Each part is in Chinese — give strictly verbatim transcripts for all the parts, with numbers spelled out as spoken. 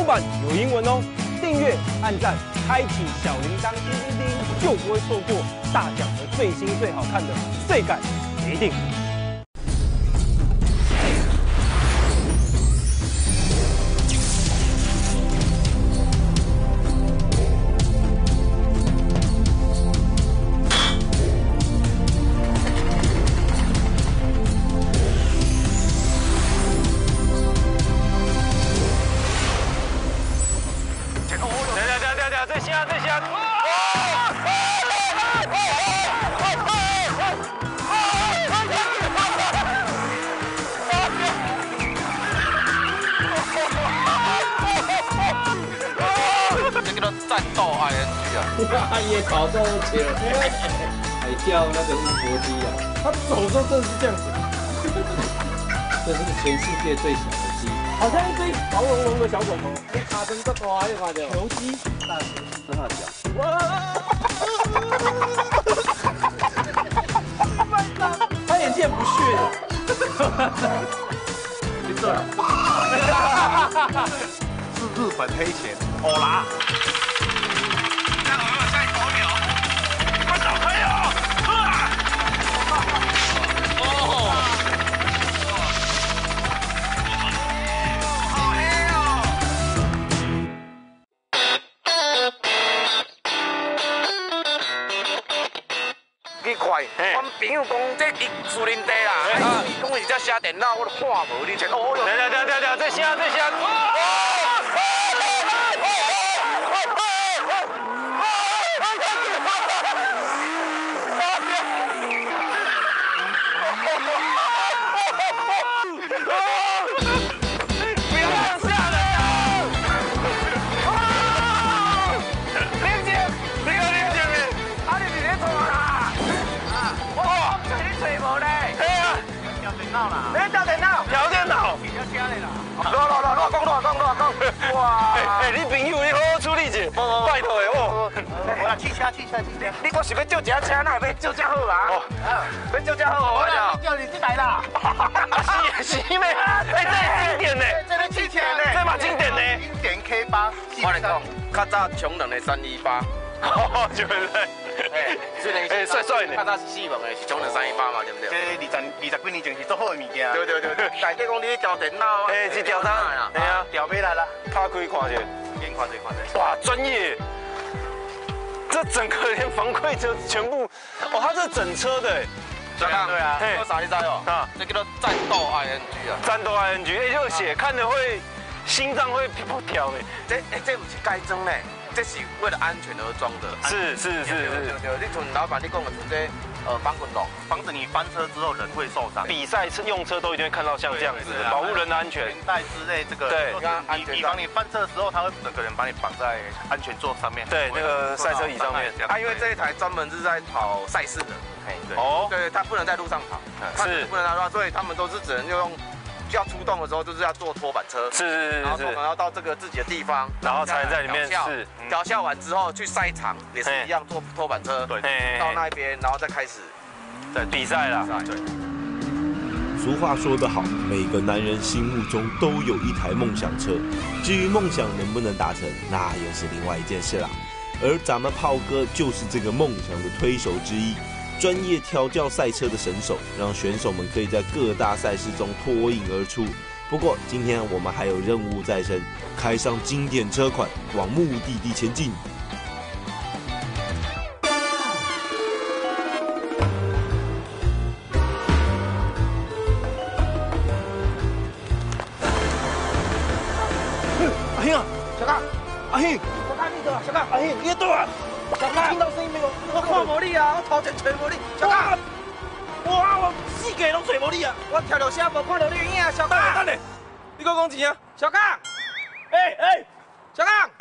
版有英文哦。订阅、按赞、开启小铃铛，叮叮叮，就不会错过大奖和最新最好看的最感一定。 战斗 I N G 啊， 他也跑这么久，还跳那个乌龟机啊， 他走的时候真的是这样子， 这是全世界最小的鸡， 好像一堆毛茸茸的小狗狗，你卡成这大，你看到？球鸡， 大十大小。 哇！他眼睛很不屑。 你做了。 是日本黑钱，欧拉。 奇怪，阮朋友讲这伊树林地啦，啊，伊讲伊只写电脑，我都看无，你前哦哟，对对对对，这声这声。 你调电脑，调电脑，乱乱乱乱讲乱讲乱讲，哇！哎，你朋友你好好处理者，拜托的哦。我来汽车汽车汽车，你我是要借一架车，哪会要借这好啊？哦，要借这好，我讲。叫你进来啦。是是咩？哎，这经典呢？这个经典呢？这嘛经典呢？经典 K 八。我来讲，较早穷人的三一八。哦，对不对？哎，虽然哎帅帅的，较早是四门的，是穷人三一八嘛，对不对？这二十二十几年前是做好的物件。对对对对。大家讲你调电脑啊？哎，是调啥？哎呀，调回来了。拍开看下，先看这看这。哇，专业！这整个连防窥车全部，哦，它这整车的。对啊。对啊。这啥你知哦？啊，这叫做战斗 I N G 啊。战斗 I N G， 哎，热血，看着会心脏会砰砰跳的。这哎，这不是改装嘞。 这是为了安全而装的，是是是是。你从老板你讲的从这呃防滚笼，防止你翻车之后人会受伤。比赛车用车都一定会看到像这样子，保护人的安全。带之类这个，对，以防你翻车的时候，他会整个人把你绑在安全座上面。对，那个赛车椅上面。啊，因为这一台专门是在跑赛事的，嘿，对。哦。对，它不能在路上跑，是不能在路上，所以他们都是只能用。 要出动的时候，就是要坐拖板车，是是是，然后我们要到这个自己的地方，然后才能在里面是调校完之后去赛场，也是一样坐拖板车，对，到那边，然后再开始在比赛了。对。 俗话说得好，每个男人心目中都有一台梦想车，至于梦想能不能达成，那又是另外一件事啦。而咱们炮哥就是这个梦想的推手之一。 专业调教赛车的神手，让选手们可以在各大赛事中脱颖而出。不过，今天我们还有任务在身，开上经典车款，往目的地前进。 阿兄，小刚，阿兄，我看你的，小刚，阿兄，你对啊。 小刚，听到声音没有？我看无你啊，我头前找无你。小刚，哇，我四界拢找无你啊！我跳落车无看到你影啊，小刚。等下，你给我讲钱啊，小刚。哎哎，小刚。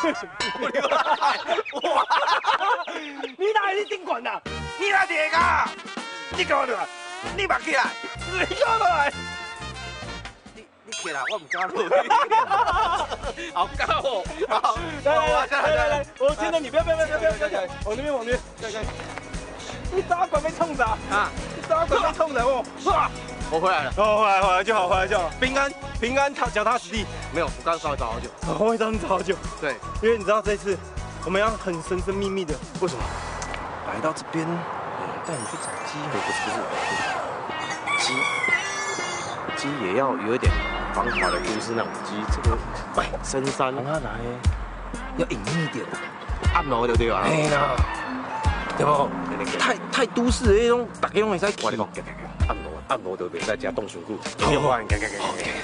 哇，你哪里顶管呐？你哪里个？你给我来，你别起来，你给我来。 起来，我唔敢落。好高哦！好，来来来来来来，我牵着你，不要不要不要不要不要，往那边往那边，对对。你打管被冲着啊！你打管被冲着哦！哇！我回来了。哦，回来回来就好，回来就好。平安平安踏脚踏实地。 没有，我刚稍微找好久。 我会找你找好久。 对， 因为你知道这次我们要很神神秘秘的。 为什么？ 来到这边，带你去找鸡。 不是不是，鸡鸡也要有一点繁华的都市那种鸡，这个哎深山， 让他来， 要隐秘一点，暗楼对不对啊？ 哎啦，对不？太太都市的那种，大家拢会使。 我跟你讲，暗楼暗楼对不对？在家动手术， 好有欢，给给给。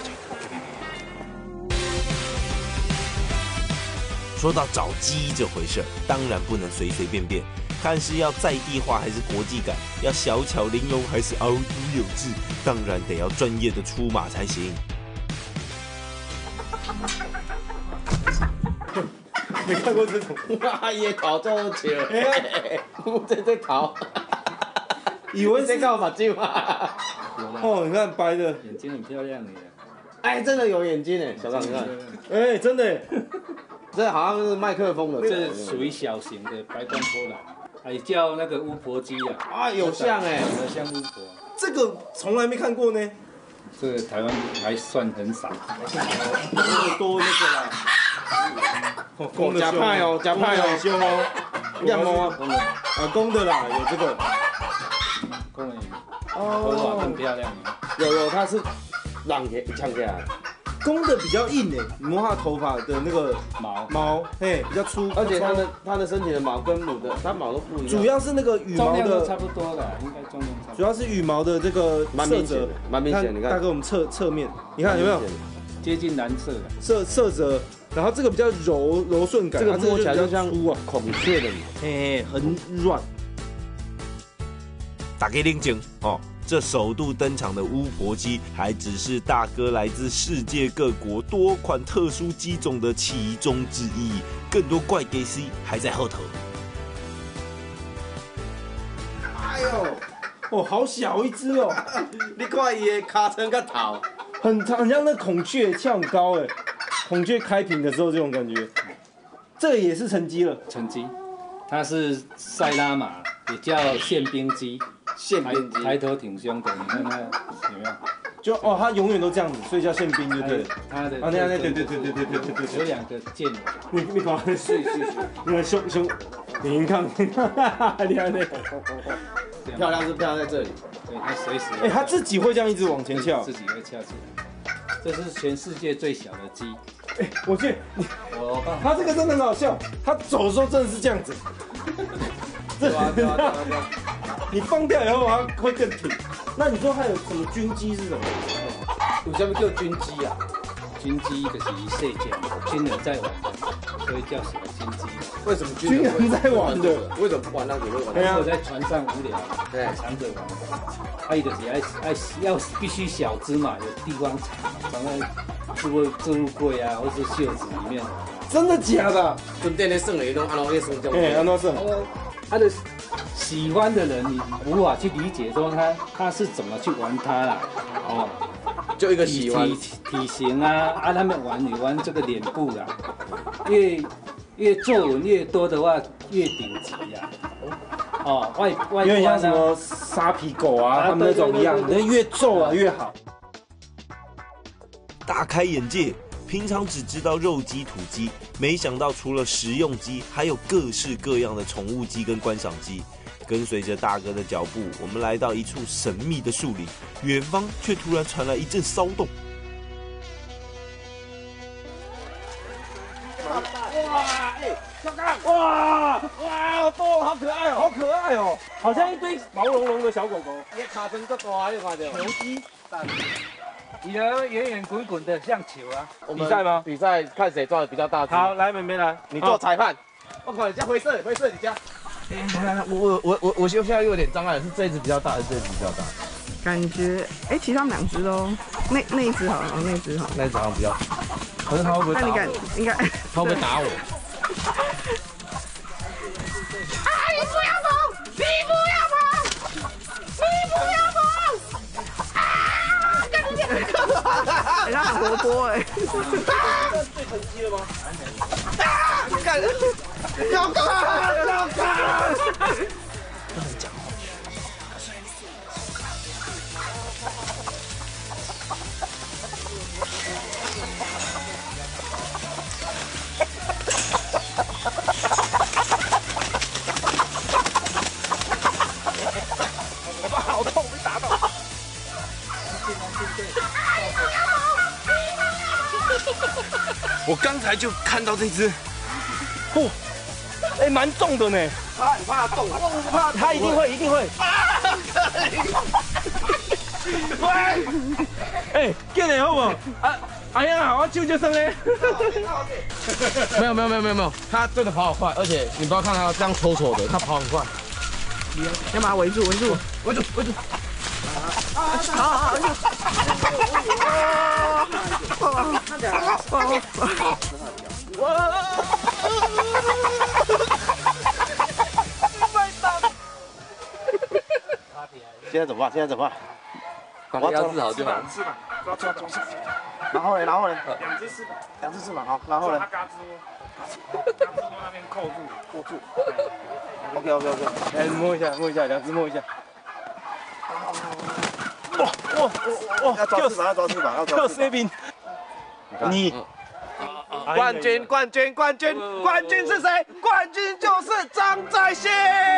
说到找鸡这回事儿，当然不能随随便便，看是要在地化还是国际感，要小巧玲珑还是凹凸有致，当然得要专业的出马才行。 没看过这种， 哇，也考这么久，我这在考， 以为在干嘛睛啊？ 哦，你看白的， 眼睛很漂亮耶。哎，真的有眼睛哎，小刚你看， 哎，真的， 这好像是麦克风的， 这属于小型的白光波兰，还叫那个巫婆鸡啊。 啊，有像哎， 长得像巫婆。 这个从来没看过呢。 这个台湾还算很少。 那么多那个啦。哦，公的假派哦，假派哦， 凶哦，亮猫啊， 公的， 啊，公的啦，有这个。 公的，头发更漂亮。 有有，它是浪起呛起来， 公的比较硬诶，你摸它头发的那个毛毛，嘿，比较粗， 而且它的它的身体的毛跟母的它毛都不一样， 主要是那个羽毛重量都差的， 不多的，应该重量差不多。 主要是羽毛的这个色泽蛮明显的，蛮明显，你看大哥，我们侧侧面，你看有没有接近蓝色的。 色色泽？然后这个比较柔柔顺感， 这个它摸起来就像粗啊， 孔雀的毛， 嘿，很软。 打给令景哦，这首度登场的巫婆鸡，还只是大哥来自世界各国多款特殊鸡种的其中之一，更多怪给 C 还在后头。 哎呦， 哦，好小一只哦， 你看伊的尻川甲头， 很很像那孔雀跳很高哎，孔雀开屏的时候这种感觉。这个也是成鸡了， 成鸡，它是塞拉马，也叫宪兵鸡。抬宪兵鸡， 抬头挺胸的，你看它有没有？ 就哦，它永远都这样子，所以叫宪兵，对不对？ 它的啊，那那对对对对对对对对有两个箭， 你你搞是是是，那个胸胸，你看，你看那， 漂亮是漂亮在这里， 对，它随时哎，它自己会这样一直往前翘自。己会翘起来。这是全世界最小的鸡。 哎，我去，你我告诉它这个真的很好笑，它走的时候真的是这样子。 对啊对啊对啊对啊， 你放掉以后它会更挺。那你说还有什么军鸡是什么？ 有啥物叫军鸡啊？ 军鸡就是射箭，军人在玩的，所以叫什么军鸡？ 为什么军人在玩的？ 为什么不玩那个？会玩对啊如果在船上无聊， 对藏着玩，还有就是爱爱要必须小只嘛，有地方藏，藏在置物置物柜啊，或是袖子里面。 真的假的？ 春天的剩的拢安怎咧算叫？ 哎，安诺是。 他的喜欢的人，你无法去理解说他他是怎么去玩它啦，哦， 就一个体喜欢， 体体型啊，啊，他们玩你玩这个脸部啦，越越皱纹越多的话越顶级呀，哦，外外有点像观啊， 什么沙皮狗啊， 啊他们那种一样， 对对对对那越皱啊越好。 大开眼界，平常只知道肉鸡、土鸡，没想到除了食用鸡，还有各式各样的宠物鸡跟观赏鸡。跟随着大哥的脚步，我们来到一处神秘的树林，远方却突然传来一阵骚动。 哇哇，多好可爱哦，好可爱哦，好像一堆毛茸茸的小狗狗。 伊尻川足大，你看到？ 球鸡， 你的圆圆滚滚的像球啊， 比赛吗？ 比赛看谁抓的比较大只。 好，来妹妹来， 你做裁判。我靠，你家灰色，灰色，你家。我我我我现在又有点障碍，是这一只比较大，还是这一只比较大？ 感觉，哎、其实他们两只都，那那一只好，然后那一只好。 那一只好像比较。可是他会不会打我？ 那你敢，应该。 他会不会打我？ 啊！你不要跑！你不要跑！你不要跑！啊！赶紧！人家很活泼哎。 最成绩了吗？ 啊！干！要干！要干！ 不能讲话。 我刚才就看到这只，哦，哎，蛮重的呢。 他很怕动，我不怕， 他一定会，一定会。喂，哎，见你好不好？啊，哎呀，我手就生嘞。 没有没有没有没有没有，他真的跑好快，而且你不要看他这样丑丑的，他跑很快。 先把它围住，围住， 围住围住。 好好好，哇！看起来，哇！ 现在怎么办？现在怎么办？ 把它压制好就好。 翅膀，抓抓抓抓。然后呢？然后呢？两只翅膀，两只翅膀，好，然后呢？嘎吱窝，嘎吱窝那边扣住，扣住。OK OK OK， 哎，摸一下，摸一下，两只摸一下。哇哇哇！ 要抓翅膀，要抓翅膀，要抓翅膀。 兵，你。 冠军，冠军，冠军，冠军是谁？冠军就是张在兴。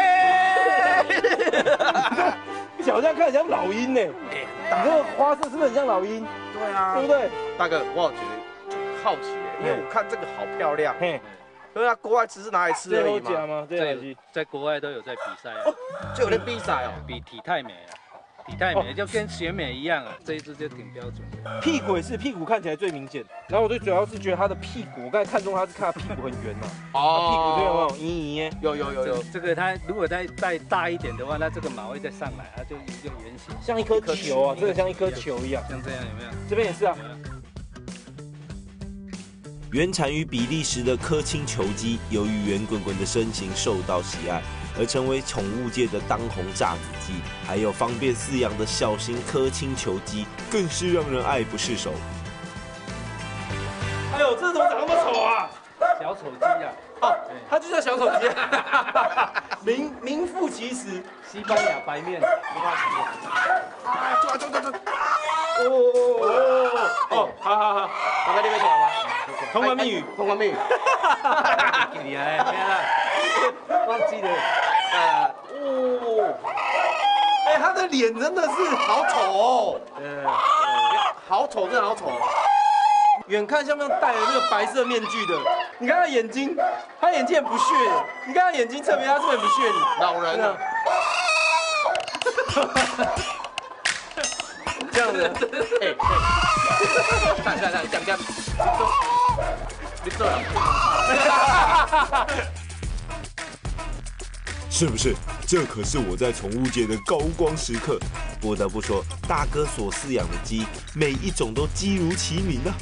好像看起来像老鹰呢，你这个花色是不是很像老鹰？ 对啊， 对不对？ 大哥，我有觉得好奇因为我看这个好漂亮。 嘿， 因为他国外只是拿来吃而已嘛。 吗？ 在在国外都有在比赛啊， 就有在比赛哦， 比体态美啊。体态美就跟选美一样啊，这一只就挺标准的。 屁股也是，屁股看起来最明显。然后我最主要是觉得它的屁股，我刚才看中它是看它屁股很圆嘛。哦。屁股这有没有？咦咦。 有有有有。 这个它如果再再大一点的话，那这个毛会再上来，它就就圆形， 像一颗球啊，这个像一颗球一样。 像这样有没有？ 这边也是啊。 原产于比利时的科钦球鸡，由于圆滚滚的身形受到喜爱，而成为宠物界的当红炸子鸡。还有方便饲养的小型科钦球鸡，更是让人爱不释手。哎呦，这怎么长那么丑啊？ 小丑鸡啊！ 哦，它就叫小丑鸡，名名副其实。 西班牙白面， 啊，抓抓抓抓！ 哦哦哦哦！好好好， 刚才那边讲了吗？ 通关密语， 通关密语。 厉害，天啊！忘记了。 呃，哦，哎，他的脸真的是好丑哦。 呃， 好丑，真的好丑。 远看像不像戴了那个白色面具的？你看他眼睛，他眼睛很不屑。你看他眼睛侧边，他是不是很不屑你？ 老人啊。 这样子， 哎，看看看，讲讲，你做了， 是不是？这可是我在宠物界的高光时刻。不得不说，大哥所饲养的鸡，每一种都鸡如其名啊！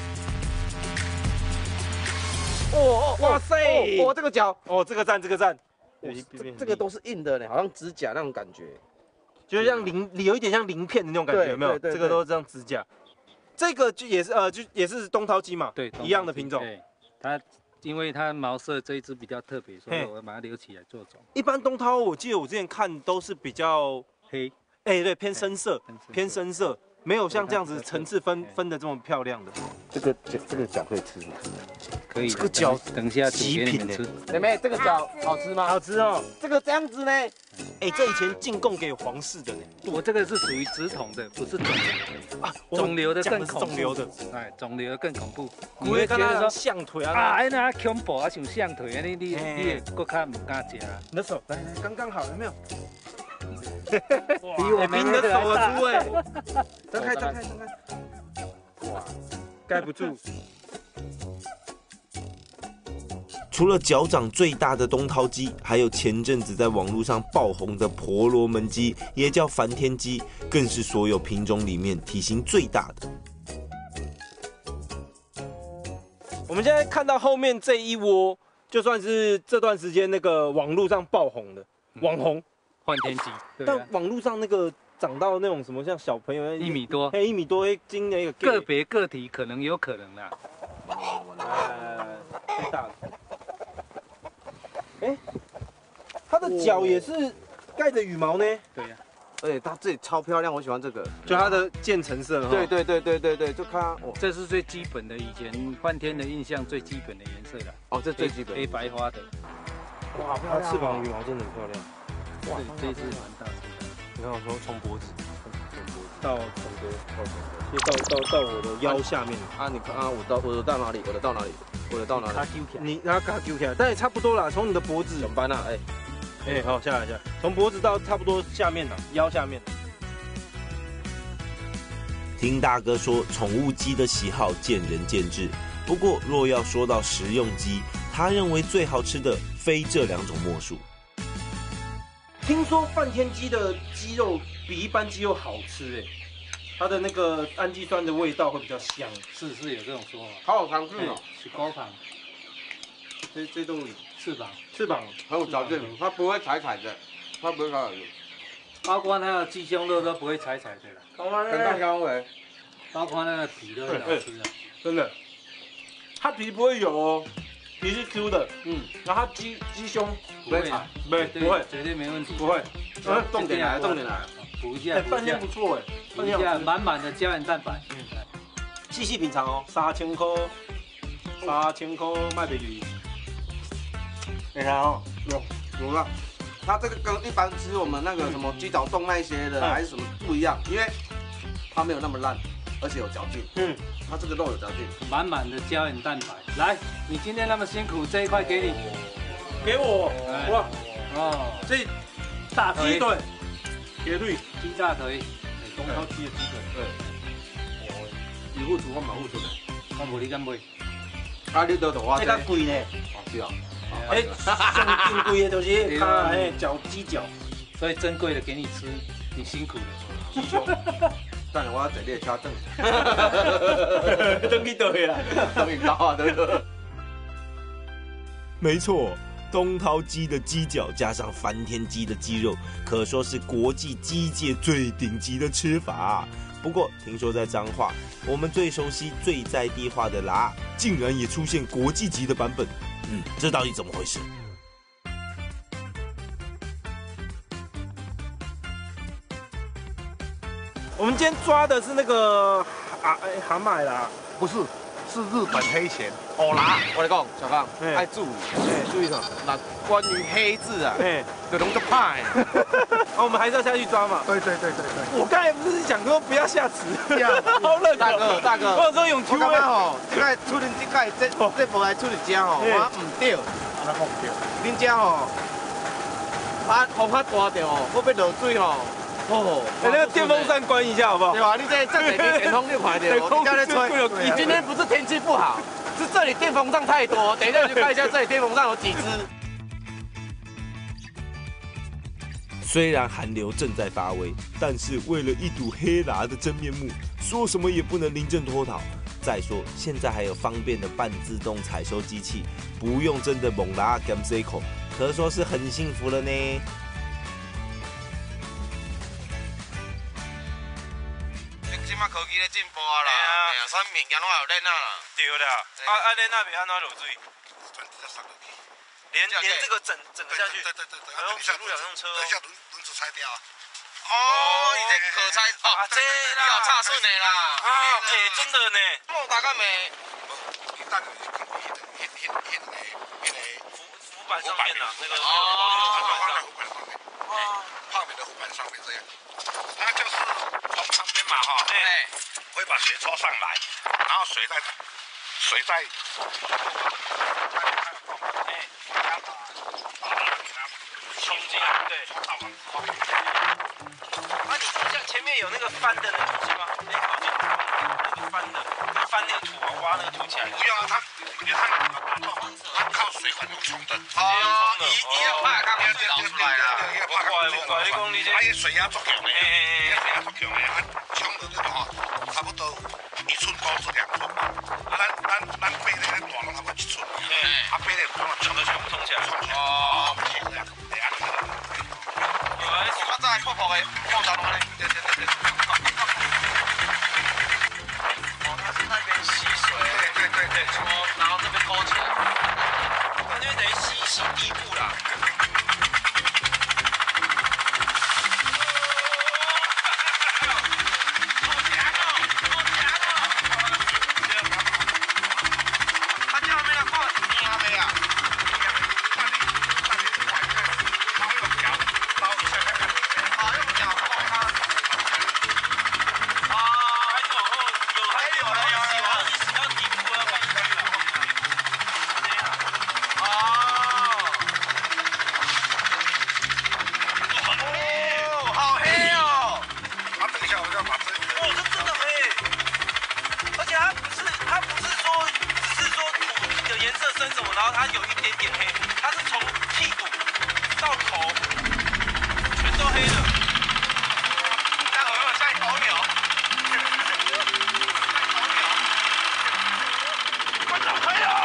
哦哇塞，哦这个脚， 哦这个赞，这个赞， 这这个都是硬的呢，好像指甲那种感觉。 就是像鳞，有一点像鳞片的那种感觉，有没有？这个都是这样指甲。这个就也是呃，就也是东涛鸡嘛， 对， 一样的品种。 对，它因为它毛色这一只比较特别，所以我把它留起来做种。 一般东涛，我记得我之前看都是比较黑， 哎，对，偏深色，偏深色，没有像这样子层次分分的这么漂亮的。 这个这这个脚可以吃吗？ 可以。 这个脚等一下极品吃。 妹妹，这个脚好吃吗？ 好吃哦。 这个这样子呢？ 哎，这以前进贡给皇室的呢。 我这个是属于直筒的，不是肿瘤啊。肿瘤的更恐怖。肿瘤的，哎，肿瘤的更恐怖。 你会觉得说象腿啊？ 啊，哎那恐怖啊，像象腿啊，你你你更加唔敢食啊。 你的手来来，刚刚好，有没有？ 比我比你的手粗哎！ 张开张开张开！ 哇，盖不住。除了脚掌最大的东涛鸡，还有前阵子在网络上爆红的婆罗门鸡，也叫梵天鸡，更是所有品种里面体型最大的。我们现在看到后面这一窝，就算是这段时间那个网络上爆红的网红梵天鸡， 但网络上那个长到那种什么像小朋友一米多， 嘿一米多斤的一个个别个体可能有可能啦。 呃，最大的。哎，它的脚也是盖着羽毛呢。 对呀， 而且它这里超漂亮，我喜欢这个， 就它的渐层色。 对对对对对对，就看哦，这是最基本的，以前梵天的印象最基本的颜色了。 哦，这最基本， 黑白花的。 哇， 它翅膀羽毛真的很漂亮。 哇，这一只蛮大的。 你看我说从脖子，从脖子。 到很多，就到到到我的腰下面。 啊，你看啊，我到我的到哪里？我的到哪里？我的到哪里？ 你让它揪起来，但也差不多啦，从你的脖子。 怎么办啊？哎， 哎，好，下来下来，从脖子到差不多下面了，腰下面。 听大哥说，宠物鸡的喜好见仁见智。不过，若要说到食用鸡，他认为最好吃的非这两种莫属。 听说梵天鸡的鸡肉比一般鸡肉好吃哎，它的那个氨基酸的味道会比较香。 是是有这种说法。 好好尝试哦， 是高糖， 这这都翅膀， 翅膀很有嚼劲，它不会踩踩的，它不会踩踩的。 包括它的鸡胸肉都不会踩踩的啦， 很大香味， 包括那个皮都很好吃的。 真的，它皮不会有哦，皮是 Q 的， 嗯， 然后它鸡鸡胸不会踩， 不会不会绝对没问题， 不会。 嗯，重点来了，重点来了， 补一下， 哎，饭店不错哎， 补一下满满的胶原蛋白。嗯， 细细品尝哦，三千块，三千块卖不去。 你看哦，有有了。它这个跟一般吃我们那个什么鸡脚冻那些的还是什么不一样，因为它没有那么烂，而且有嚼劲。嗯，它这个肉有嚼劲， 满满的胶原蛋白。来，你今天那么辛苦，这一块给你， 给我。哇哦， 这大鸡腿，铁腿， 鸡大腿， 东涛鸡的鸡腿。对。 有付出我嘛付出的， 我无你敢买。 啊，你都同我这较贵呢。 哦，是啊。 哎，上金贵的就是它哎脚鸡脚， 所以珍贵的给你吃，你辛苦了。 鸡胸，等下我要坐你的车等。 等去倒去啦， 等你到啊，对不对？ 没错，东涛鸡的鸡脚加上梵天鸡的鸡肉，可说是国际鸡界最顶级的吃法。不过，听说在彰化，我们最熟悉、最在地化的辣，竟然也出现国际级的版本。嗯，这到底怎么回事？ 我们今天抓的是那个啊哎蛤蟆啦， 不是，是日本黑钱欧拉。 我来讲，小刚， 哎爱注意， 哎，注意什么？ 那关于黑字啊， 哎， 有龙就怕哎。 啊，我们还是要下去抓嘛。 对对对对对。 我刚才不是讲说不要下池， 要好冷哦。 大哥大哥， 我有时候用球我感觉吼，这个出恁这个这这部来出嚟食吼，我唔对， 安尼讲唔对。 恁这吼，啊风较大着吼，我要落水吼，哦， 哎，那个电风扇关一下好不好？ 对吧？你这这里电风你看到，你在吹。你今天不是天气不好，是这里电风扇太多。等一下去看一下这里电风扇有几只。 虽然寒流正在发威，但是为了一睹黑辣的真面目，说什么也不能临阵脱逃。再说，现在还有方便的半自动采收机器，不用真的猛拉 gam C 口，可说是很幸福了呢。 即马科技咧进步啊啦，哎呀，啥物件拢有练啊啦。 对啦，啊啊，练那边安怎落水？连连这个整整个下去， 对对对对， 还用水路两用车哦。 等一下轮轮子拆掉啊。 哦，伊这可拆哦，这你有差顺的啦。 啊，哎，真的呢。 我大概没。 你大概迄个迄迄迄个迄个浮浮板上面呐，那个哦，放在浮板上面，哦，泡面的浮板上面这样，它就是从旁边嘛哈，哎，会把水抽上来，然后水在水在，哎，把把把给它冲进来，对，冲到往后面。 啊，你像前面有那个翻的那个东西吗？哎，好像那个翻的，翻那个土啊，挖那个土起来。 不用啊，它你看那个打洞，它靠水管用冲的。 哦，伊伊要怕刚刚水流出来啦。 我怪我怪，你讲你这，啊，伊水压足强的，伊水压足强的，啊，冲到这吼，差不多一寸多至两寸嘛。啊，咱咱咱背的那大龙差不多一寸，啊，背的冲了冲的全部冲起来。哦，是这样，对啊，有啊，我在泡泡的泡茶龙嘞，对对对对。 哦，它是那边吸水。 对对对， 哦，然后这边勾起来， 那就等于吸吸地布啦。 深什么，然后它有一点点黑，它是从屁股到头全都黑的。那我有像头鸟，快走，朋友！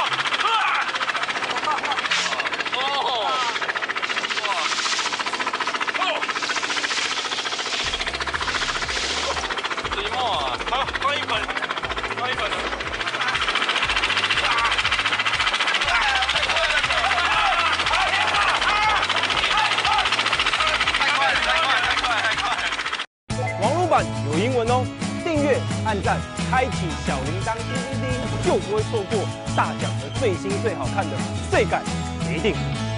哦，哇，哦，水墨啊，好，换一本，换一本了。 有英文哦，订阅、按赞、开启小铃铛，叮叮叮，就不会错过大奖和最新最好看的最感一定。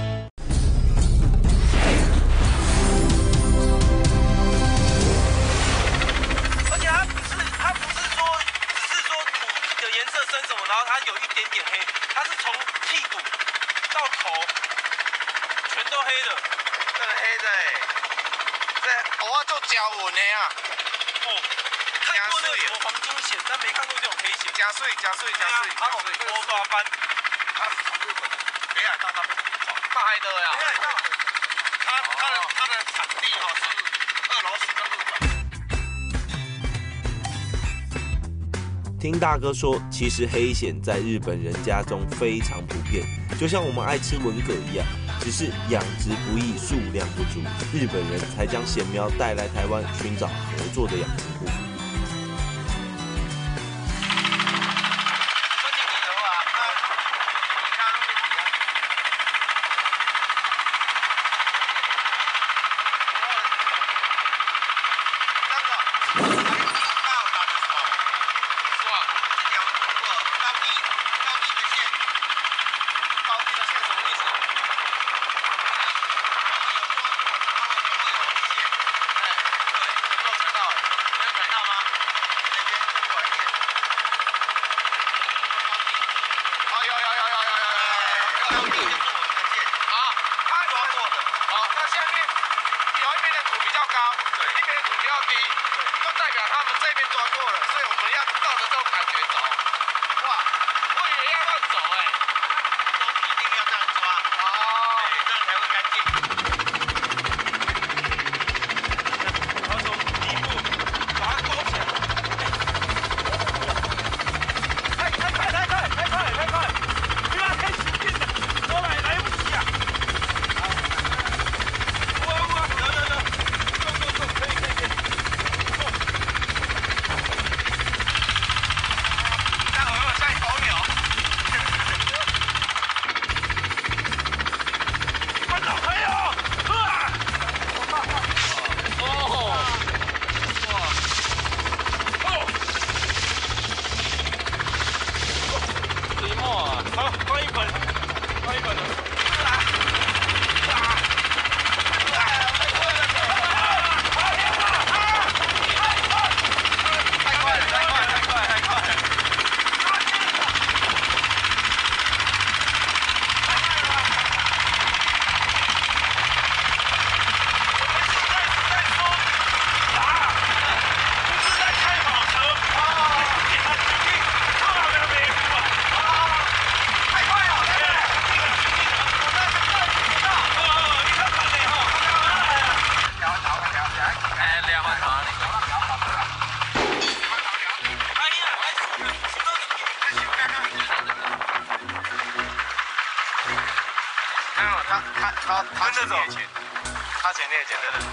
而且它不是，它不是说，只是说土的颜色深什么，然后它有一点点黑，它是从屁股到头全都黑的， 这个黑的哎，这我做胶纹的啊。 哦，看过那个什么黄金蚬，但没看过这种黑蚬。 加税，加税，加税， 加税，多抓斑。 它是从日本北海道那边找大海的呀。北海道，它它的它的产地哈是俄罗斯跟日本。听大哥说，其实黑蚬在日本人家中非常普遍，就像我们爱吃文蛤一样。 只是养殖不易，数量不足，日本人才将蚬苗带来台湾，寻找合作的养殖户。 他他前列腺，他前列腺的人。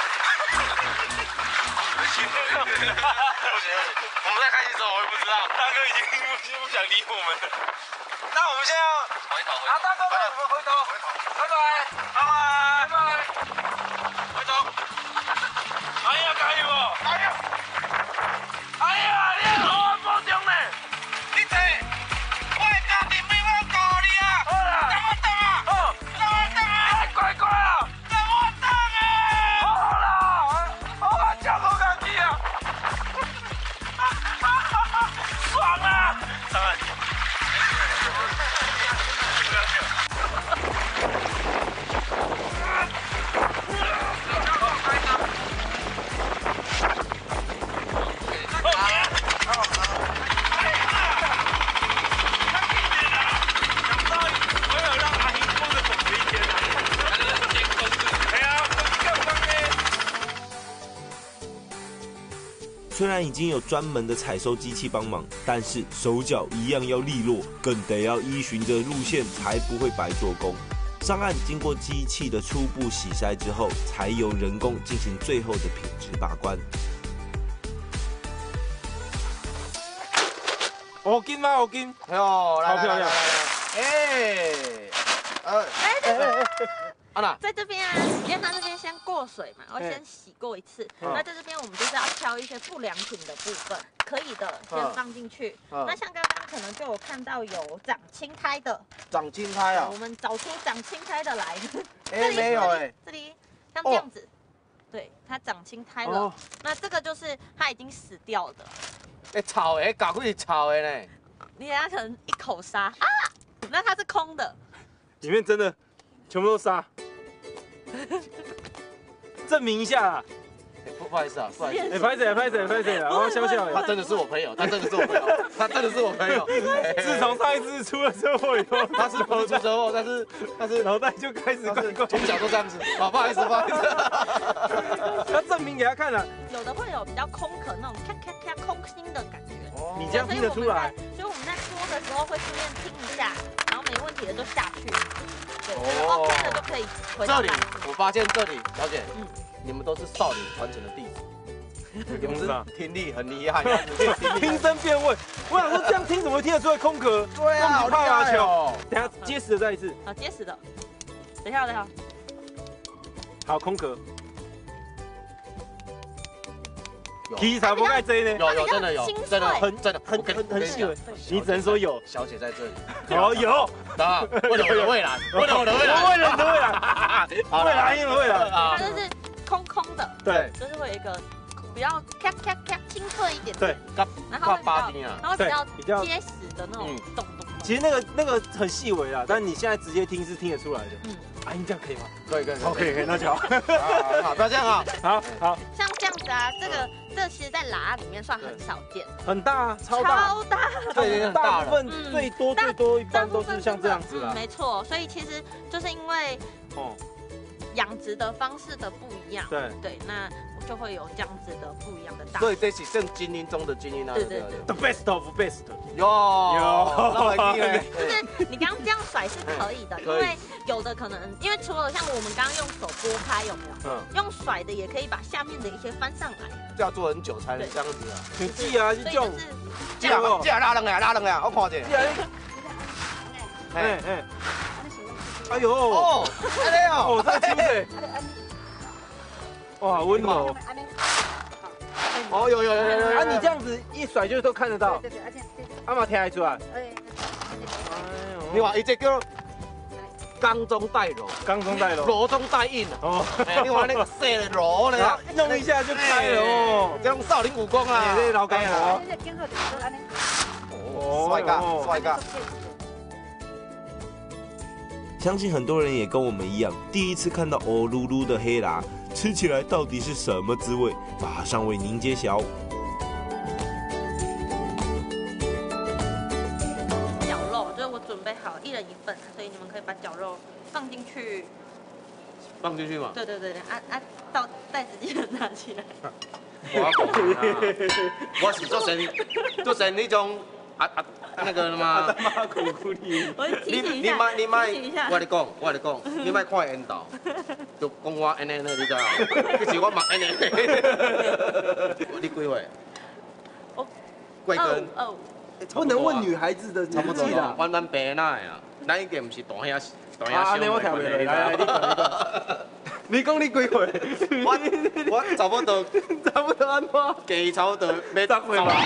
不行，我们在开心的时候我也不知道，大哥已经不不想理我们了。那我们现在要回头，啊，大哥，我们回头，回头，拜拜，拜拜，拜拜，回头。哎呀，加油哦！哎呀，哎呀，你好啊，保重呢。你坐，我的家庭妹我教你啊。好啦，等我等啊。好，等我等啊。乖乖啊。等我等啊。好啦，好啊，叫好感激啊。爽啊！当然。 虽然已经有专门的采收机器帮忙，但是手脚一样要利落，更得要依循着路线，才不会白做工。上岸经过机器的初步洗筛之后，才由人工进行最后的品质把关。 哦金吗？哦金， 哎呦， 好漂亮！ 哎，呃， 哎，对对。 安娜， 在这边啊，因为它这边先过水嘛，然后先洗过一次。那在这边我们就是要挑一些不良品的部分，可以的先放进去。那像刚刚可能就有看到有长青苔的， 长青苔啊， 我们找出长青苔的来。 哎，没有哎， 这里像这样子，对，它长青苔了。那这个就是它已经死掉的。 哎，炒诶，搞贵炒诶呢。 你等下可能一口沙啊，那它是空的， 里面真的全部都沙。证明一下啊！ 不不好意思啊，不好意思， 哎，拍谁拍谁拍谁啊！我笑笑， 他真的是我朋友，他真的是我朋友，他真的是我朋友。 自从上一次出了车祸以后， 他是不是出车祸，但是但是脑袋就开始怪怪， 从小都这样子。好，不好意思，不好意思。 要证明给他看了。 有的会有比较空壳那种咔咔咔空心的感觉。 你这样听得出来？ 所以我们在说的时候会顺便听一下，然后没问题的就下去。对，就是 OK 的就可以回到。 这里我发现这里，小姐，嗯，你们都是少林传承的弟子。你们是听力很厉害， 听声辨位。我想说这样听怎么会听得出来空壳？ 对啊，好厉害哦！ 等下结实的再一次。 好，结实的。等一下，等一下。 好，空壳。T 才不盖这呢？ 有有真的有，真的很真的很很很细微。你只能说有。 小姐在这里。 哦有。 啊，为了我的未来，为了我的未来， 为了你的未来，未来因为未来啊。它就是空空的。 对。 就是会有一个比较咔咔咔清脆一点。 对。 然后会比较，然后比较比较结实的那种洞洞。 其实那个那个很细微啦，但是你现在直接听是听得出来的。嗯。阿英这样可以吗？ 可以可以可以可以，那就好。 好，不要这样啊！ 好好。 像这样子啊，这个这其实在喇里面算很少见。 很大啊，超大。 超大。 对，大部分最多最多一般都是像这样子啦。 没错，所以其实就是因为哦养殖的方式的不一样。对对，那就会有这样子的不一样的大。 所以这是正精英中的精英啊！ 对对对 ，the best of best。 有有，那很厉害。 就是你刚刚这样甩是可以的，因为有的可能，因为除了像我们刚刚用手拨开有没有？嗯。用甩的也可以把下面的一些翻上来。 这要做很久才能这样子啊。 很记啊，这种。 这样这样拉冷呀，拉冷呀，我看见。 哎哎。哎呦！ 哦，哎呀， 哦，这清水。哇，温柔。哦，有有有有，啊，你这样子一甩就都看得到。对对对，而且阿妈听得出来。哎， 你话伊这叫刚中带柔， 刚中带柔， 柔中带硬哦，你看那个细的柔呢， 弄一下就开了哦， 这种少林武功啊， 这老干活。 哦，帅哥，帅哥。 相信很多人也跟我们一样，第一次看到哦噜噜的黑喇，吃起来到底是什么滋味？马上为您揭晓。 绞肉就是我准备好一人一份，所以你们可以把绞肉放进去。 放进去嘛？ 对对对对，啊啊，到袋子记得拿起来。 我我是做成做成那种啊啊那个嘛。 我提醒一下， 你卖你卖， 提醒一下。 我跟你讲，我跟你讲，你卖看缘投，就讲我安尼呢，你知道？其实我嘛安尼。你几岁？ 我贵庚？ 哦。 不能问女孩子的年纪啦。 我咱爸那呀，咱已经不是大兄大兄兄。啊，我听不来，来来，你讲你讲。你讲你几岁？ 我我差不多， 差不多安怎？ 计差不多要十岁嘛。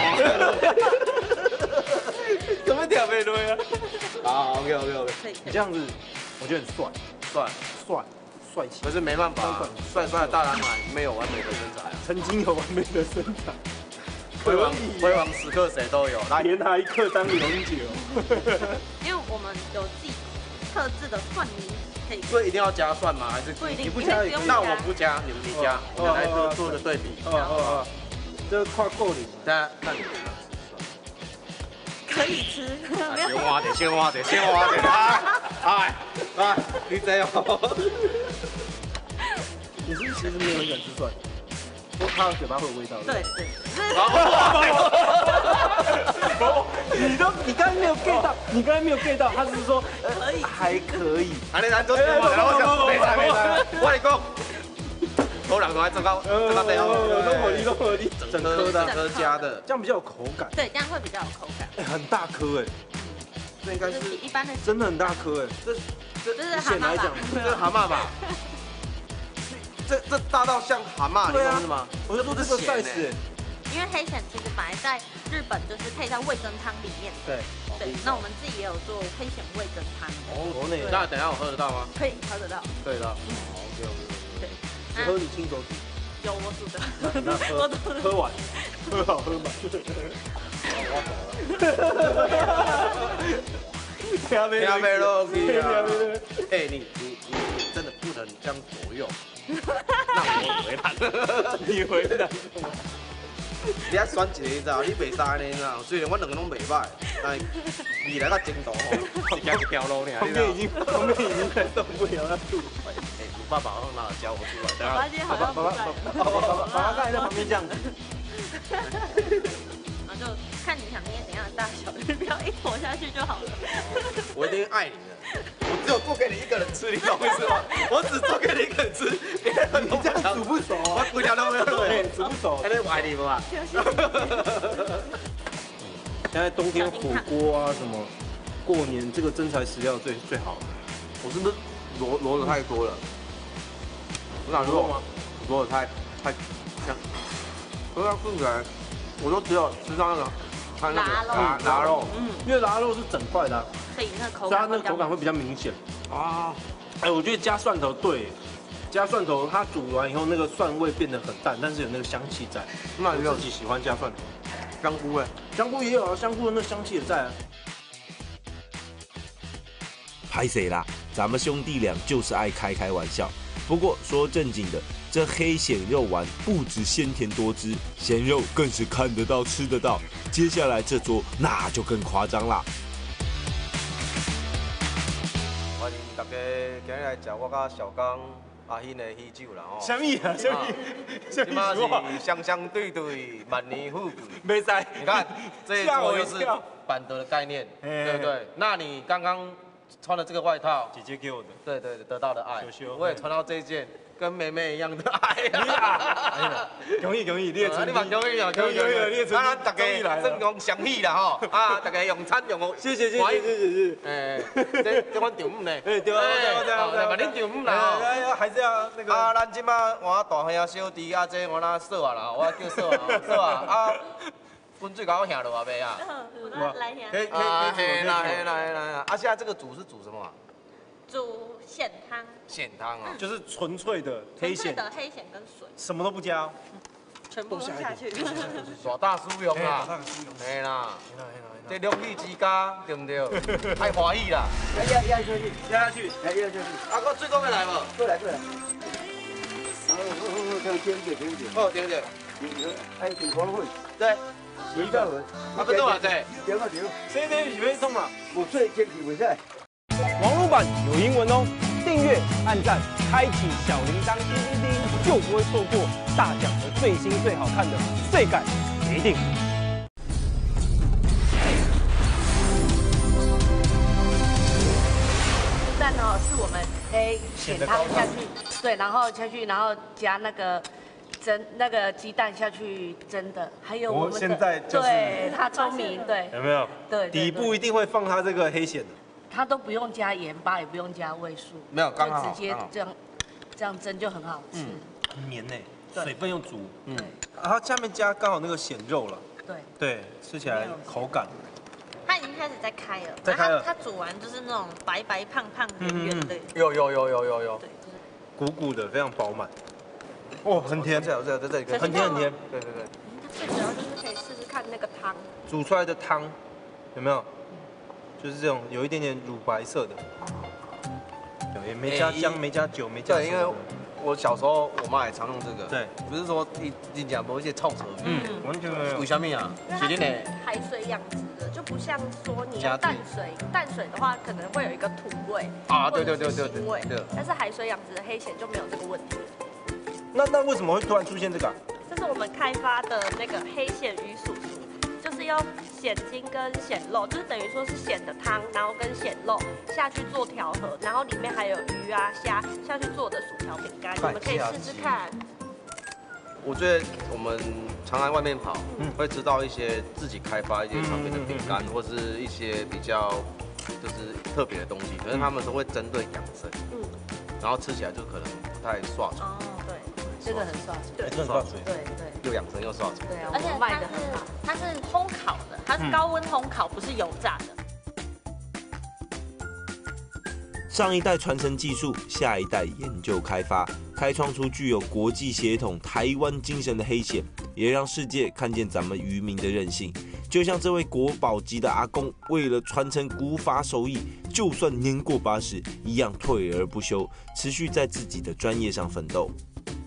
怎么跳不落啊？ 好 ，OK OK OK。 你这样子，我觉得很帅， 帅帅帅气。 可是没办法，帅帅的大男孩没有完美的身材啊。 曾经有完美的身材， 辉煌辉煌时刻谁都有， 来连他一刻当永久。 因为我们有自己特制的蒜泥。 所以一定要加蒜吗？还是你不加？ 那我不加，你们你加，我们来做做个对比。 哦哦哦，这个跨过岭， 那那你可以吃。 先挖点，先挖点，先挖点啊！哎哎，你这样。 你是不是其实没有很敢吃蒜？ 我它的嘴巴会有味道。 对对。 你都你刚才没有 get 到，你刚才没有 get 到，他是说可以还可以。 安尼咱做节目，然后我讲没使没使，我跟你讲，好人都爱做到做到最后， 都合理都合理， 整颗的颗加的， 这样比较有口感。 对，这样会比较有口感。 哎，很大颗哎， 这应该就是比一般的真的很大颗哎，这这是蛤蟆吧？ 这是蛤蟆吧？这这大到像蛤蟆，你懂是吗？ 我就说这个 size 哎。 因为黑蚬其实本来在日本就是配在味噌汤里面。 对。 对，那我们自己也有做黑蚬味噌汤。 哦，那那等下我喝得到吗？ 可以喝得到。 可以的。OK OK。 对。 你喝你亲手煮。 有我煮的。 那喝喝完，喝好喝满。 我懂了。听没听没落去啊！哎，你你你真的不能这样左右，让我回来。 你回来。 你要选一个，你知道？你袂使安尼，你知道？虽然我两个拢袂歹，但未来到前途吼，是行一条路尔。 旁边已经旁边已经快受不了了。 哎，鲁爸爸好像拿教我出来，等下。 爸爸今天好像不在。 爸爸爸爸刚才在旁边这样子。 然后就看你想捏怎样的大小，你不要一坨下去就好了。 我一定爱你的，我只有做给你一个人吃，你懂我意思吗？我只做给你一个人吃，别人你这样煮不熟啊！ 我规条都没有做， 煮不熟。 还得我爱你不啊？ 现在冬天火锅啊什么，过年这个真材实料最最好。 我是不是罗罗的太多了？我想说吗？罗的太太香，我要吃起来，我都只有吃到那个它那个腊腊肉， 嗯， 因为腊肉是整块的， 所以那口所以它感那个口感会比较明显。 啊， 哎，我觉得加蒜头对，加蒜头它煮完以后那个蒜味变得很淡，但是有那个香气在。那你自己喜欢加蒜头？ 香菇哎， 香菇也有啊，香菇的那香气也在啊。 拍谁啦？咱们兄弟俩就是爱开开玩笑。不过说正经的，这黑蚬肉丸不止鲜甜多汁，鲜肉更是看得到吃得到。接下来这桌那就更夸张啦。 欢迎大家今日来吃我甲小刚阿欣的喜酒啦吼。 什么啊？什么？什今嘛是相相对对，万年富贵。 没在。 你看这一桌就是板德的概念，对不对？那你刚刚穿的这个外套， 姐姐给我的。 对对，得到的爱羞羞。 我也穿到这件跟妹妹一样的爱。 你啊！容易容易列出。 你嘛容易啊， 容易容易列出。 啊，大家正讲相喜啦吼，啊，大家用餐用我。 谢谢谢谢谢谢谢。 哎，这这阮丈母呢？ 哎，对啊对啊对啊对啊。 把恁丈母啦吼。 哎呀，还是要那个。 啊，咱即马换大兄小弟啊，这我那嫂啊啦，我叫嫂啊，嫂啊啊。滚水给我下落啊，袂啊？ 来下。 可以可以啊， 可以嘿啦嘿啦嘿啦！啊，现在这个煮是煮什么啊？ 煮蚬汤。 蚬汤啊， 就是纯粹的黑蚬， 的黑蚬跟水， 什么都不加， 全部下去。 大大酥用啦，嘿啦，这两米之家对不对？太欢喜啦！ 压压下去， 压下去， 哎压下去。 啊，我水果要来无？ 过来过来。好好好，这样点点点点。 好，点点。 哎，地瓜粉。 对。 水果粉。 啊，不多啊，这。 点啊点。 谁谁许配送嘛？ 五岁天气比赛。 网络版有英文哦，订阅、按赞、开启小铃铛，叮叮叮，就不会错过大奖的最新最好看的最感一定。 蛋哦，是我们黑蚬汤下去，对，然后下去，然后加那个蒸那个鸡蛋下去蒸的，还有我们的， 现在就是对他聪明，对， 有没有？ 对， 底部一定会放它这个黑蚬的。 他都不用加盐巴，也不用加味素， 没有，刚好直接这样这样蒸就很好吃， 很绵呢，水分又足， 嗯， 然后下面加刚好那个蚬肉了， 对， 对，吃起来口感。 它已经开始在开了， 在开了。 它煮完就是那种白白胖胖圆圆的， 有有有有有有， 对， 鼓鼓的，非常饱满。哦，很甜， 在在在这里， 很甜很甜， 对对对。 最主要就是可以试试看那个汤， 煮出来的汤有没有？就是这种有一点点乳白色的，也没加姜、没加酒、没加。 对，因为我小时候我妈也常用这个。 对， 不是说一一讲某一些臭臭。 嗯，完全没有。 为什么啊？是你呢？ 海水养殖的，就不像说你要淡水，淡水的话可能会有一个土味啊，对对对对对对。但是海水养殖的黑蚬就没有这个问题。 那那为什么会突然出现这个？ 这是是我们开发的那个黑蚬鱼叔叔。 就是用蚬精跟蚬肉，就是等于说是蚬的汤，然后跟蚬肉下去做调和，然后里面还有鱼啊虾下去做的薯条饼干，你们可以试试看。 我觉得我们常在外面跑，会知道一些自己开发一些产品的饼干，或是一些比较就是特别的东西，可是他们都会针对养生，嗯，然后吃起来就可能不太刷嘴。 哦，对，这个很刷嘴， 对，很刷嘴， 对对。 又养生又刷嘴， 对啊， 而且它是它是烘烤的，它是高温烘烤，不是油炸的。 上一代传承技术，下一代研究开发，开创出具有国际血统、台湾精神的黑蚬，也让世界看见咱们渔民的韧性。就像这位国宝级的阿公，为了传承古法手艺，就算年过八十，一样退而不休，持续在自己的专业上奋斗。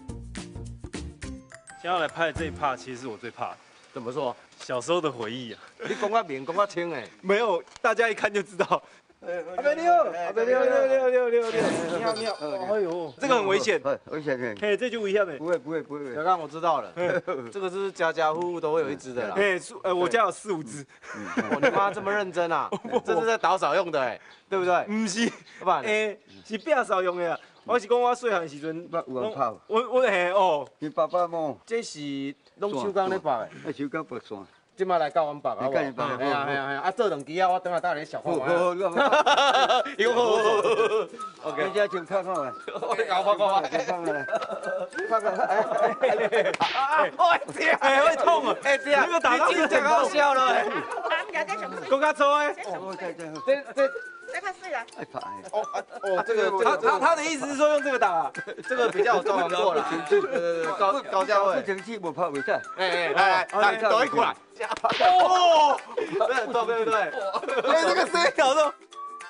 现在来拍的这一 part， 其实是我最怕的。 怎么说？ 小时候的回忆啊。 你讲我明，讲我清哎。 没有，大家一看就知道。阿伯你好，阿伯你好，你好，你好，你好，你好，你好，你好。哎呦，这个很危险。 危险危险。 嘿，这就危险的。 不会不会不会。小刚，我知道了。这个是家家户户都会有一只的啦。 嘿，呃，我家有四五只。 我你妈这么认真啊？这是在打扫用的哎，对不对？ 不是，诶，是变扫用的。 我是讲我细汉的时阵， 有人拍。 我我嘿哦， 你爸爸么？ 这是拢手工咧拔的， 啊手工拔线。 即摆来教阮拔好无？哎呀哎呀哎呀！啊做两支啊，我等下带你小看看。好，好，好。有好好好。OK。 人家请看看来。 我搞看看看。 看看来。看看哎哎哎！哎姐，哎会痛啊！哎姐，你个打到真搞笑了哎。更加粗哎。这这。 再快睡了。 哎拍。 哦啊哦，这个他他他的意思是说用这个打， 这个比较有装潢过了。呃，高高价位。 不成器我拍袂使。 哎哎来来，抖一过来。哦，这很重对不对？哎，这个声音搞的。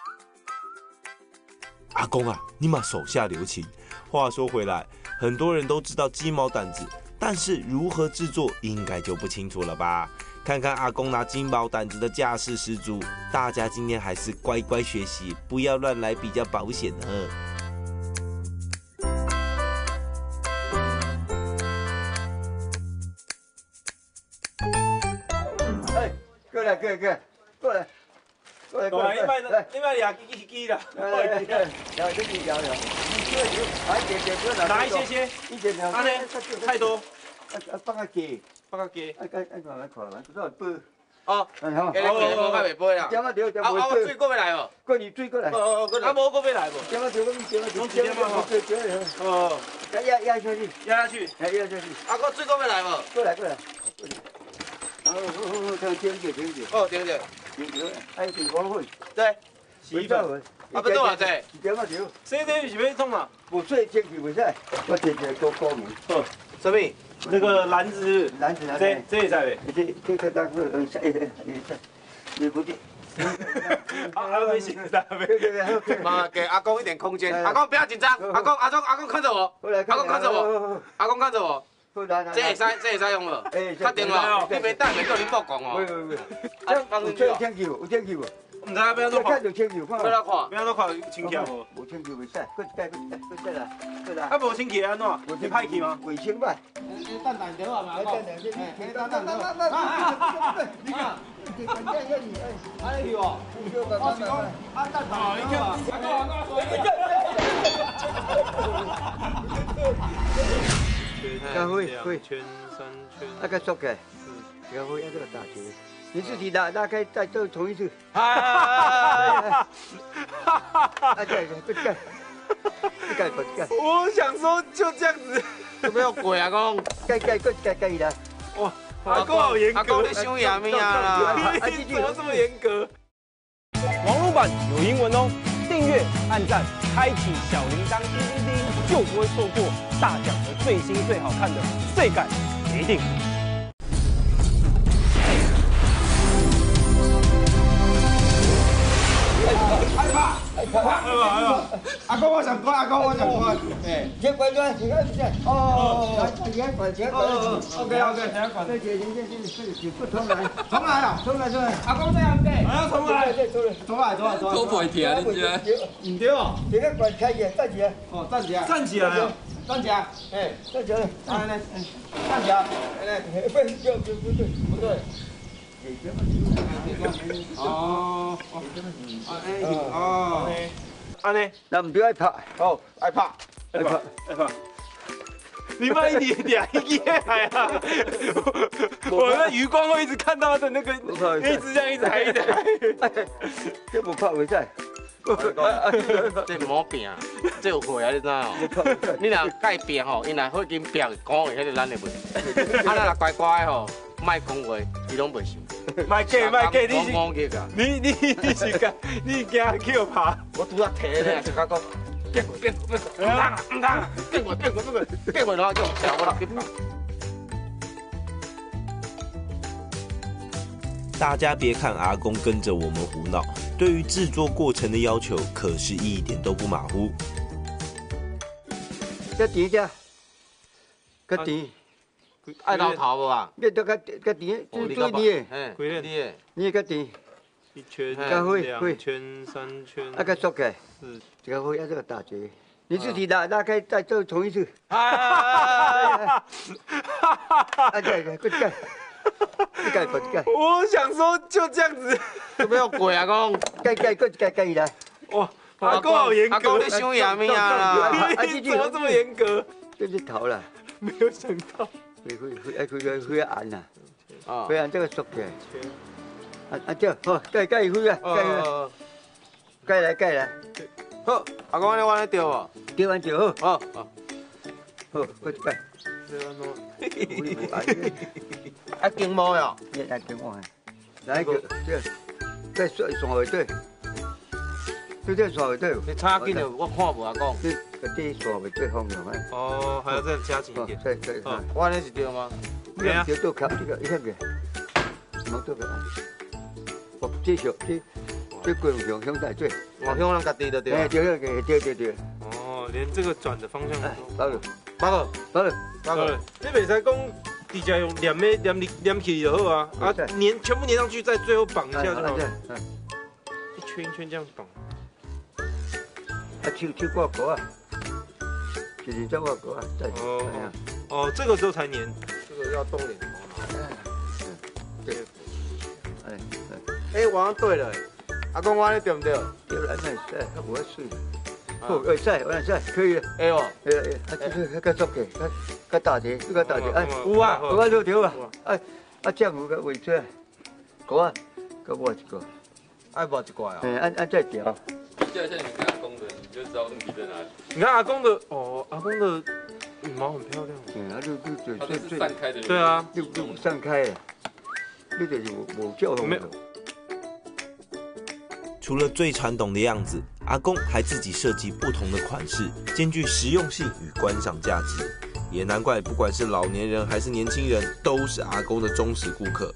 阿公啊，你嘛手下留情。话说回来，很多人都知道鸡毛掸子，但是如何制作应该就不清楚了吧？ 看看阿公拿金毛掸子的架势十足，大家今天还是乖乖学习，不要乱来比较保险呢。 哎，过来过来过来过来过来过来， 你卖你卖俩鸡鸡啦， 来来来，聊这里聊聊，来点点过来， 拿一些些， 一点两， 安尼太多， 啊啊放个鸡。 放个鸡， 哎哎哎，看来看来，不知道背。 哦， 哎好， 给你给你无甲袂背啦。 点啊对，点啊袂啊，水过要来哦。 过你水过来。 哦哦，过来。啊无过要来无？ 点啊对，我们点啊对。 拢几点嘛？ 对对对。 哦， 压压压下去， 压下去， 哎压下去。 啊，过水过要来无？ 过来过来。然后好好好，停停停停。 哦，停停。 停停，哎，是黄粉。 对。 洗衣粉。 啊，不多偌济。 点啊对。 这这是要创啊？ 无水天气袂使，我天天多高明。 好， 什么？ 那个篮子， 篮子， 这这也在呗。 这这个当个呃，哎哎哎，你不对。 啊啊，没事，没事。 妈，给阿公一点空间。阿公不要紧张，阿公阿公阿公看着我，阿公看着我，阿公看着我。这会使这会使用无？确定哦，你别带袂叫恁曝光哦。 喂喂喂，啊，放进去。有天气无？有天气无？ 唔知要怎看？ 看就天气，看。 要哪看？ 要哪看？清气无？ 无清气袂使，搁再搁再搁再来，再来。 啊，无清气安怎？你歹去吗？ 卫生吧。 蛋蛋条啊嘛， 蛋蛋条，哎，蛋蛋条。你看，你关键要你哎， 哎呦，我是讲啊蛋蛋，你看， 咖啡会圈三圈， 那个缩开，咖啡要这个打球，你自己拉拉开再再重一次。 哎哎哎！哎对对，不干，不干不干。 我想说就这样子， 有没有鬼啊公？ 盖盖盖盖盖啦！ 哇，阿公好严格， 阿公你修牙咪啊啦！ 你怎么这么严格？网络版有英文哦，订阅、按赞、开启小铃铛，叮叮叮，就不会错过大奖的最新最好看的最感一定。 害怕，害怕，害怕！阿公我想看，阿公我想看。哎， 先关关，先关先。哦，先关先关。 OK OK，先关。 对对对对对对，不重来， 重来啊， 重来重来。 阿公这样对， 还要重来， 对重来， 重来重来重来。 都不会停，你这。 唔对哦， 这个关开起，站起来。 哦，站起来。 站起来啊！ 站起来，哎，站起来，来来，站起来，来来，不，不，不，不对，不对。哦，哦，哎，哦， 安尼， 咱唔对爱拍，好，爱拍， 爱拍，爱拍。你慢一点点，一点还啊！我那余光会一直看到他的那个，一直这样，一直拍，一直拍。 这不拍袂使。 这唔好拼，这有血啊，你知影？你若改拼吼，伊若好紧拼，讲话迄个咱就袂。啊，咱若乖乖吼，莫讲话，伊拢袂想。 莫假莫假，你是你你你是惊你惊叫拍？ 我拄仔摕咧，就讲讲。变过变过变过，唔当啊唔当啊，变过变过变过变过，然后就跳我落去跑。 大家别看阿公跟着我们胡闹，对于制作过程的要求可是一点都不马虎。 这甜只，个甜， 爱老头无啊？ 你都个个甜，最最甜的，几粒的？ 你个甜。 一圈、两圈、三圈， 那个缩起来， 是这个会要这个打结，你自己拉拉开，再再重一次。 啊啊！ 啊，盖盖，快盖，快盖，快盖。 我想说就这样子， 有没有鬼啊公？ 盖盖，快盖盖来。 哇，阿公好严格， 阿公你想呀咩啊？ 你怎么这么严格？ 这是头了， 没有想到。 会会会，哎，会会会按呐，啊，会按这个缩起来。啊啊这好，盖盖一回啊，盖一盖来盖来， 好，阿公你往里调无？ 调完就好， 好，好， 好，快盖。 啊，金毛哟， 你来金毛，来个这，再算算回对，就这算回对。 你插紧了，我看无阿公。 这个这算回对方向啊。 哦，还要再加紧一点。 对对。 我那是对吗？ 对啊。就都靠这个，一下子，冇多个。我继续，这这滚向向大最， 往向咱家己就对。 哎，对对对对对。 哦，连这个转的方向都。 包了， 包了， 包了， 包了。你袂使讲直接用粘的粘粘起就好啊，啊粘全部粘上去，再最后绑一下就好了。一圈一圈这样绑。 啊，手手挂钩啊，就是这挂钩啊，再哦哦，这个时候才粘， 这个要动点头脑。 对。哎。 哎，我讲对了，阿公我你对唔对？ 对了，那是，他不会水。好，会使，会使，可以。 哎哦， 哎哎，啊，这个那个足嘅，个个大隻，呢個大隻，哎， 有啊， 有啊，六條啊，哎，啊，這樣有個位置，個啊，個摸一個， 愛摸一塊啊。 哎，按按再調。 比較一下你跟阿公的，你就知道問題在哪裡。 你看阿公的，哦，阿公的羽毛很漂亮。 嗯，啊，就就就就散開的。 對啊， 就就散開啊，呢個就冇叫紅。沒有。 除了最传统的样子，阿公还自己设计不同的款式，兼具实用性与观赏价值。也难怪，不管是老年人还是年轻人，都是阿公的忠实顾客。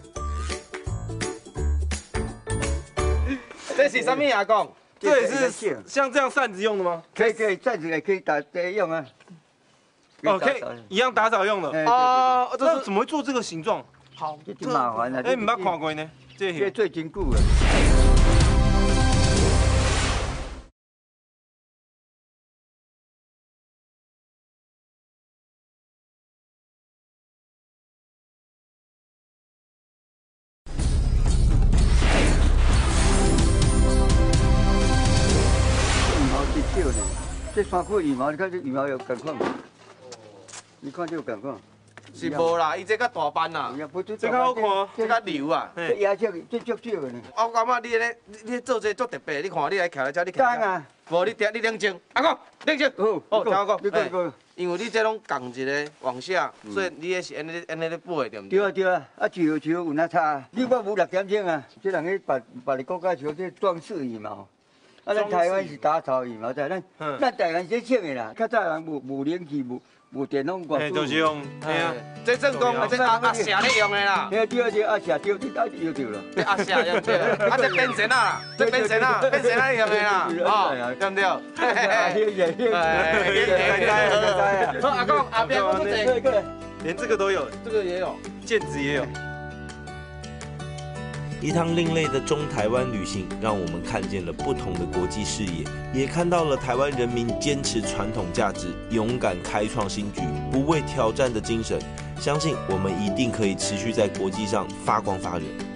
这是什么阿公？ 这也是像这样扇子用的吗？ 可以可以，扇子也可以打打用啊。 哦，可以一样打扫用的。 啊， 这怎么会做这个形状？ 好，这就麻烦了。 哎，唔捌看过呢，这这最坚固了。这三块羽毛，你看这羽毛有感况吗？你看这有感况？ 是无啦，伊这较大斑啦， 这较好看， 这较流啊。 这野少，这足少的呢。 我感觉你咧，你做这足特别，你看你来徛在这，你干啊？ 无你定你冷静，阿公冷静。 好， 好，听我讲。 你讲讲。 因为你这拢共一个往下，所以你也是安尼安尼咧背，对唔对？ 对啊对啊，啊树树有哪差？你我五六点钟啊，这人去别别的国家像这装饰羽毛。啊，咱台湾是打草羽毛在，咱咱台湾是种的啦，较早人无无冷气无无电拢挂。 就是用，哎呀， 这正宫，这阿阿社咧用的啦。 对对对，阿社对，你到底有对了。 这阿社用对，啊这变成啊，这变成啊，变成啊用的啦，哦，对不对？嘿嘿嘿，好，阿公阿边我这连这个都有， 这个也有， 毽子也有。 一趟另类的中台湾旅行，让我们看见了不同的国际视野，也看到了台湾人民坚持传统价值、勇敢开创新局、不畏挑战的精神。相信我们一定可以持续在国际上发光发热。